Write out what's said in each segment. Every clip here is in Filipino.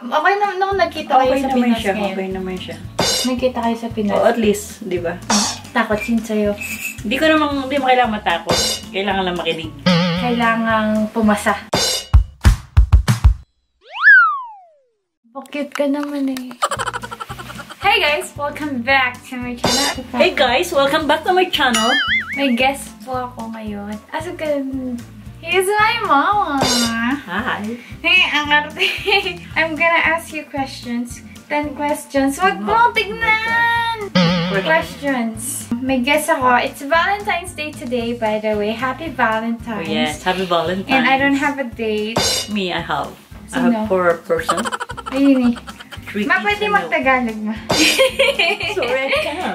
Okay naman nung nagkita kayo sa Pinas ngayon. Okay naman siya. Nagkita kayo sa Pinas. Oh, at least, di ba? Takot sin sa'yo. Hindi mo kailangan matakot. Kailangan lang makinig. Kailangang pumasa. Bakit ka naman eh. Hey guys! Welcome back to my channel. Hey guys! Welcome back to my channel. May guest po ako ngayon. Asa ka? Here's my mama. Hi. Hey, ang arte. I'm gonna ask you questions. 10 questions. Wag mo tignan! Questions. May guess ako. It's Valentine's Day today, by the way. Happy Valentine's. Oh yes, happy Valentine's. And I don't have a date. Me, I have. Sino? I have 4 person. Ayun eh. Three Ma, pwede mag-Tagalog ma. Sorry, I can't.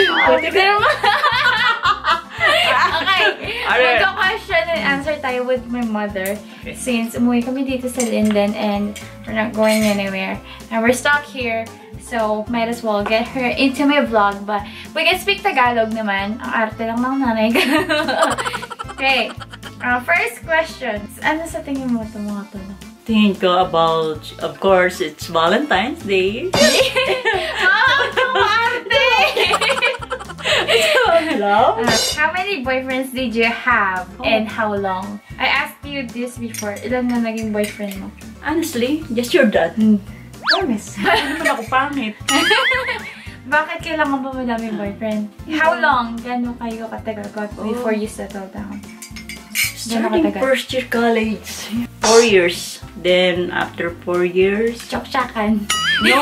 Okay. Magka-question and answer tayo with my mother. Okay. Since umuwi kami dito sa Linden and we're not going anywhere. And we're stuck here. So, might as well get her into my vlog. But we can speak Tagalog naman. Ang arte lang ng nanay ko. Okay. First questions. Ano sa tingin mo ito mga tanong? Think about, of course, it's Valentine's Day. Love? How many boyfriends did you have and how long? I asked you this before. Ilan na naging boyfriend mo? Honestly, just your dad. Promise. Ano naman ako pangit? Bakit kailangan ba madaming boyfriend? How long? Gano'n kayo katagal before you settle down? Starting first year college. 4 years. Then, after 4 years... Chok-chakan. No.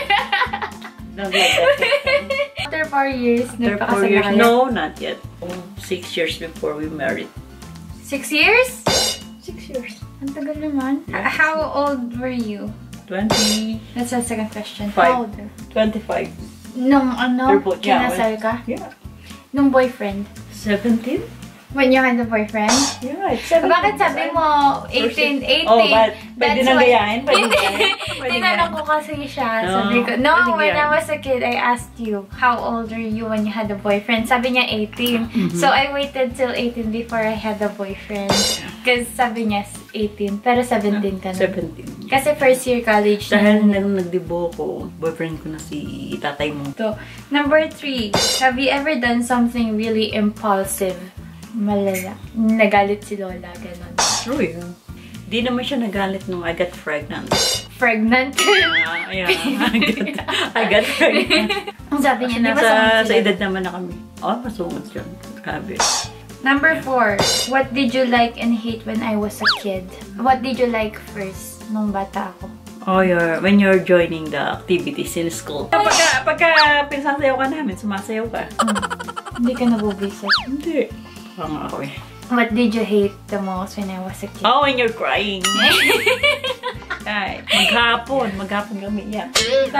Not like that. After 4 years, After 4 years, no, not yet. 6 years before we married. 6 years? 6 years. Ang tagal naman. Yeah. How old were you? 20... That's the second question. 5. How old? 25. Nung ano, Yeah, kinasal ka? Yeah. Nung boyfriend? 17? When you had a boyfriend? Yeah, it's 17. Bakit sabi mo 18? 18? Oh, but pwede nang gayahin? Tinanong ko kasi siya. No, Sabi ko, no, when I was a kid, I asked you, how old were you when you had a boyfriend? Sabi niya 18. So, I waited till 18 before I had a boyfriend. Because sabi niya 18. Pero 17 ka na. 17. Kasi first year college Dahil na. nung nagdibo ko, boyfriend ko na si tatay mo. So, number 3. Have you ever done something really impulsive? Malala. Nagalit si Lola, ganon. True yun. Di naman siya nagalit nung I got pregnant. Pregnant? Yeah, I got pregnant. Ang sabi niya, di ba Sa edad naman na kami. Oh, masungod yun. Grabe. Number 4. What did you like and hate when I was a kid? What did you like first nung bata ako? Oh, when you're joining the activities in school. Pagka pinsasayaw ka namin, sumasayaw ka. Hindi ka nabubisit. Hindi. Parang ako eh. What did you hate the most when I was a kid? Oh, when you're crying. Ay, maghapon kami iyak.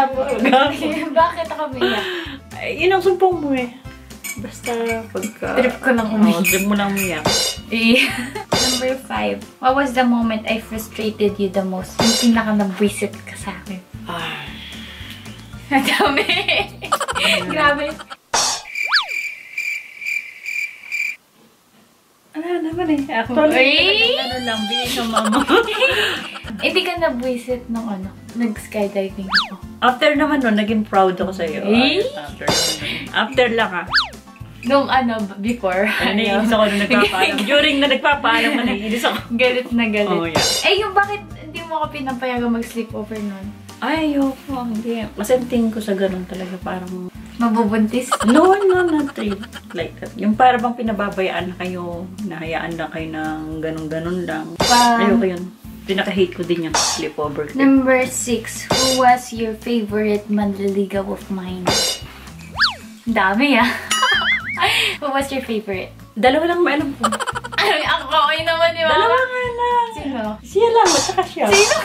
Bakit ako biyak? Yun ang sumpong mo eh. Basta pagka... Trip ko lang umiyak. Trip mo lang umiyak. Number 5. What was the moment I frustrated you the most? Yung pinaka-nabwisit ka sa akin. Dami. Grabe. Ano naman eh. Ako ano lang, bigay ng mama. Hindi ka nabwisit nung ano, nag-skydiving ako. After naman nun, naging proud ako sa'yo. After lang ah. Nung ano, before. Naiinis ako nung nagpapaalam. During na nagpapaalam, naiinis ako. Galit na galit. Oh, yeah. Eh, yung bakit hindi mo ako pinapayagang mag-sleepover nun? Ay, ayoko. Hindi. Kasi tingin ko sa ganun talaga parang... Mabubuntis? No, not really like that. Yung parang bang pinababayaan na kayo, nahayaan lang kayo ng ganun-ganun lang. Ayoko yun. Pinaka-hate ko din yung sleepover. Number 6. Who was your favorite manliligaw of mine? Dami ah. Who was your favorite? Dalawa lang may alam ko. Ako, yun naman di ba? Dalawa nga lang. Sino? Siya lang, at saka siya. Sino?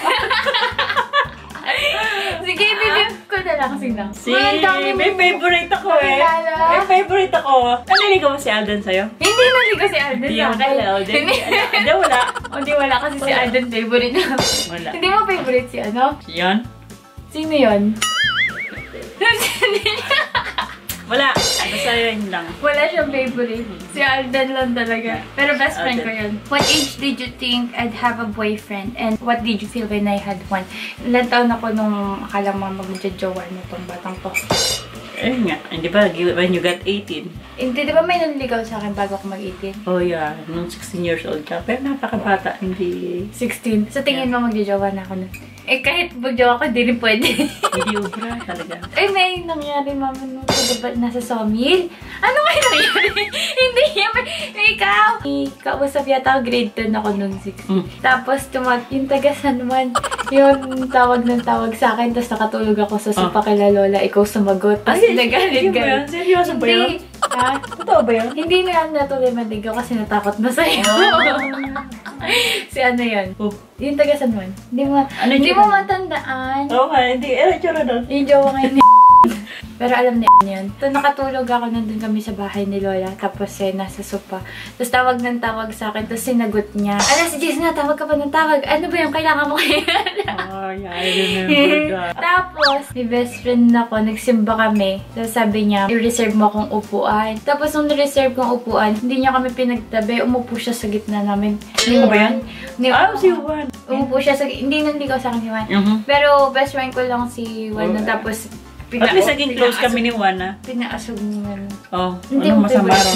Sige, bibig ko na lang. Sino? May favorite ako eh. May favorite ako. Naniligaw mo si Alden sa'yo? Hindi naligaw si Alden Hindi sa ako akin. pala, Alden. Hindi, wala. Hindi wala kasi si Alden favorite na. Wala. Hindi mo favorite si ano? Yan? Sino yun? Wala. Basta yun lang. Wala siyang favorite. Si Alden lang talaga. Pero best friend ko yun. What age did you think I'd have a boyfriend? And what did you feel when I had one? Ilan taon ako nung akala mo mag-jowa na tong batang to? Ayun nga. Hindi ba, when you got 18? Hindi, di ba may nanligaw sa akin bago ako mag-18? Oh yeah, nung 16 years old ka. Pero napakabata, hindi... 16. Sa tingin mo mag-jowa na ako nun? Eh, kahit mag-jowa ko, hindi rin pwede. Hindi ubra talaga. Eh, may nangyari, mama, nung diba, nasa sawmill. Ano may nangyari? Hindi yan. Ikaw. Kausap yata ako, grade 10 ako nung 6. Tapos, yung taga-San Juan, yung tawag ng tawag sa akin, tapos nakatulog ako sa sopa kila Lola, ikaw sumagot. Tapos, nagalit-galit. Seryoso ba yun? Ha? Totoo ba yun? Hindi na yan natuloy maligaw kasi natakot na sa'yo. Si ano yun? Yung taga San Juan. Hindi mo matandaan. Oo nga, hindi. Tsura doon. Yung jowa ngayon ni pero alam na yun. So, nakatulog ako, nandun kami sa bahay ni Lola. Tapos, nasa sopa. Tapos, tawag ng tawag sa akin. Tapos, sinagot niya. Si Jess na, tawag ka pa ng tawag. Ano ba yung kailangan mo kaya? Oh, yeah, I remember that. Tapos, may best friend ako. Nagsimba kami. Tapos, sabi niya, i-reserve mo akong upuan. Tapos, nung i-reserve kong upuan, hindi niya kami pinagtabi. Umupo siya sa gitna namin. Sino ba yan? Si Juan. Umupo siya sa gitna. Hindi nanligaw sa akin si Juan. Pero, best friend ko lang si Juan. Tapos, at least naging close kami ni Juan, ha? Pinaasog mo. Oh, hindi ano masama ron?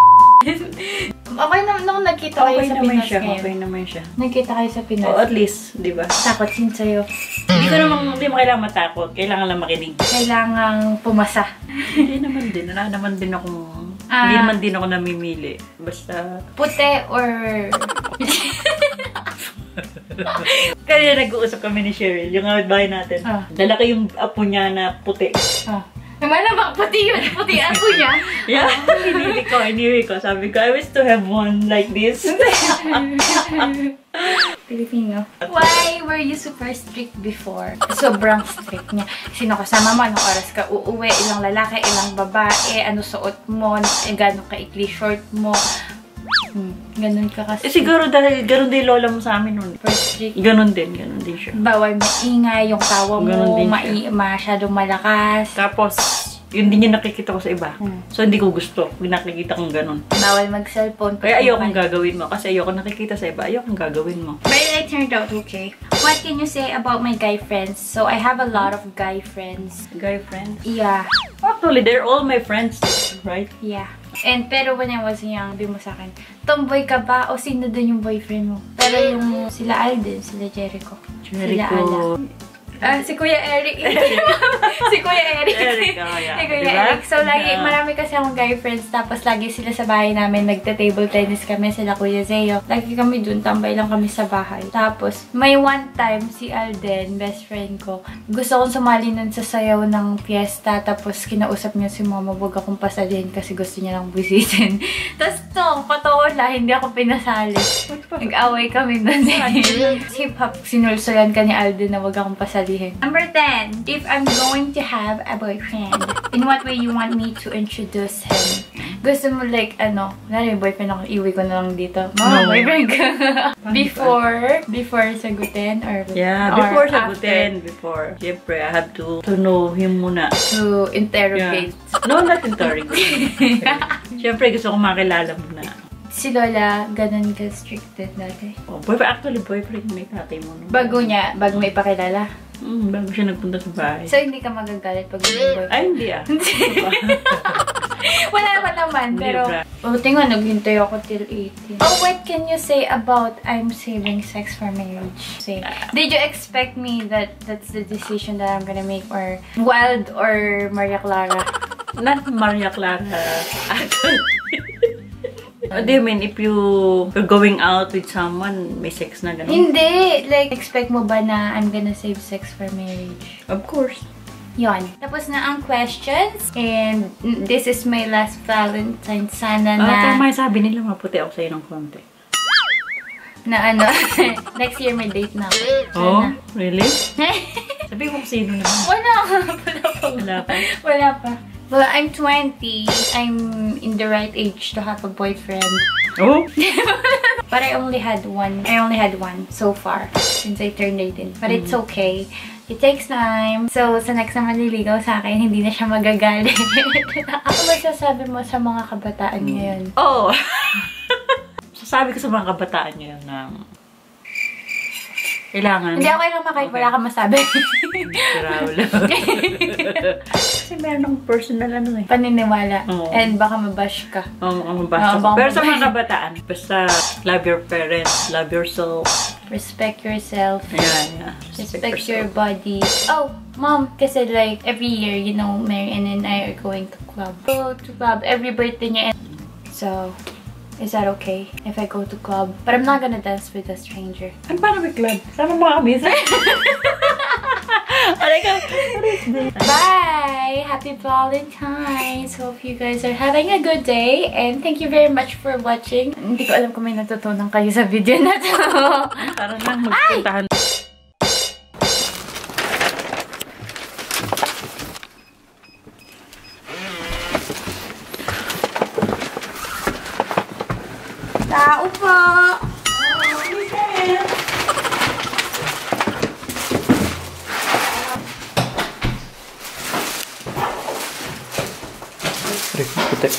Okay naman nung nagkita kayo sa Pinas ngayon. Okay naman siya. Nagkita kayo sa Pinas. Oh, at least, di ba? Takot din sa'yo. Hindi mo kailangan matakot. Kailangan lang makinig. Kailangang pumasa. Hindi naman din. Wala naman din akong... Hindi naman din ako namimili. Basta... Puti or... Kaya nag-uusap kami ni Cheryl, yung bahay natin. Dala ko yung apo niya na puti. Malamang puti yun. Puti apo niya. Yeah. Hinili ko. Sabi ko, I wish to have one like this. Filipino. Why were you super strict before? Sobrang strict niya. Sino kasama mo? Anong oras ka uuwi? Ilang lalaki? Ilang babae? Ano suot mo? Gano'ng kaikli short mo? Ganun ka kasi. Siguro dahil ganun din lola mo sa amin nun. Ganun din siya. Bawal maingay, yung tawa mo, masyadong malakas. Tapos, yun din yung nakikita ko sa iba. So, hindi ko gusto. Yung nakikita kong ganun. Bawal mag-cellphone. Kaya ayokong gagawin mo. Kasi ayoko nakikita sa iba. Ayokong gagawin mo. But it turned out okay. What can you say about my guy friends? So, I have a lot of guy friends. Guy friends? Yeah. Actually, they're all my friends. Right? Yeah. And pero when I was young, sabi mo sa akin, tomboy ka ba o sino dun yung boyfriend mo? Pero yung sila Alden, sila Jericho. Sila Ala. Si Kuya Eric. Si Kuya Eric. Si Kuya Eric. So, lagi, marami kasi akong guy friends. Tapos, lagi sila sa bahay namin. Nagta-table tennis kami. Sila Kuya Zeo. Lagi kami dun. Tambay lang kami sa bahay. Tapos, may one time, si Alden, best friend ko, gusto kong sumali nun sa sayaw ng fiesta. Tapos, kinausap niya si mama, huwag akong pasalin kasi gusto niya lang busitin. Tapos, patawa na, hindi ako pinasali. Nag-away kami nun. Hip-hop, sinulsulan ka ni Alden na huwag akong pasalin. Number 10. If I'm going to have a boyfriend, in what way you want me to introduce him? Gusto mo like, may boyfriend ako, iwi ko na lang dito. Boyfriend ka. Before sagutin? Or before sagutin. Before. Siyempre, I have to know him muna. To interrogate. Yeah. No, not interrogate. Siyempre, gusto ko makilala muna. Si Lola, ganun ka stricted dati? Actually, boyfriend may tatay mo. Bago mo ipakilala? Bago siya nagpunta sa bahay. So, hindi ka magagalit pag may boyfriend? Ay, hindi Wala naman naman, pero... tingnan, naghintay ako till 18. Oh, what can you say about I'm saving sex for marriage? Say, did you expect me that that's the decision that I'm gonna make? Or Wild or Maria Clara? Not Maria Clara. Actually. What do you mean? If you're going out with someone, may sex na gano'n? Hindi! Like, expect mo ba na I'm gonna save sex for marriage? Of course. Yon. Tapos na ang questions. And this is my last Valentine. Sana na... tama yung sabi nila, maputi ako sa'yo ng konti. Na next year may date na ako. Oh, really? Sabi mo kung sino naman. Wala pa. Well, I'm 20. I'm in the right age to have a boyfriend. Oh? But I only had one. So far since I turned 18. But it's okay. It takes time. So, sa next na manliligaw sa akin, hindi na siya magagalit. Ano masasabi mo sa mga kabataan ngayon? Oh! Sasabi ko sa mga kabataan ngayon na kailangan. Hindi ako lang makahit, wala kang masabi. Kasi meron ng personal ano eh. Paniniwala. And baka mabash ka. Mabash ka. Pero sa mga kabataan, basta love your parents, love yourself. Respect yourself. Yeah. Respect your body. Oh, Mom, kasi like every year, you know, Mary and I are going to club. Go to club every birthday niya. So, is that okay if I go to club? But I'm not gonna dance with a stranger. Ano ba na club? Sama mo kami. Bye! Happy Valentine's! Hope you guys are having a good day. And thank you very much for watching. Hindi ko alam kung may natutunan kayo sa video na to. Parang lang magpuntahan. Tao po! Putik.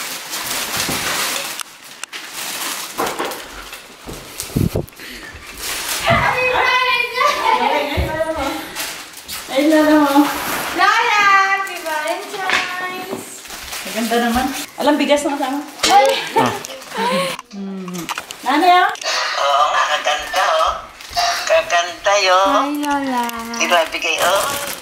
Ay, Lola mo. Lola! Happy Valentine's! Maganda naman. Alam, bigas na kasama. Nanay ah? Oo nga, kaganda oh. Kaganda yun. Hi, Lola. Grabe kayo.